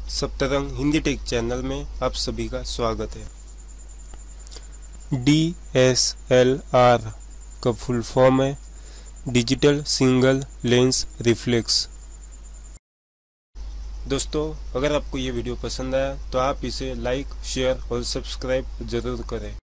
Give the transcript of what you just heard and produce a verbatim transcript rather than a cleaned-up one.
Saptarang Hindi take channel में आप सभी का स्वागत है। डी एस एल आर का फुल फॉर्म है डिजिटल सिंगल लेंस रिफ्लेक्स। दोस्तों, अगर आपको ये वीडियो पसंद आया तो आप इसे लाइक, शेयर और सब्सक्राइब जरूर करें।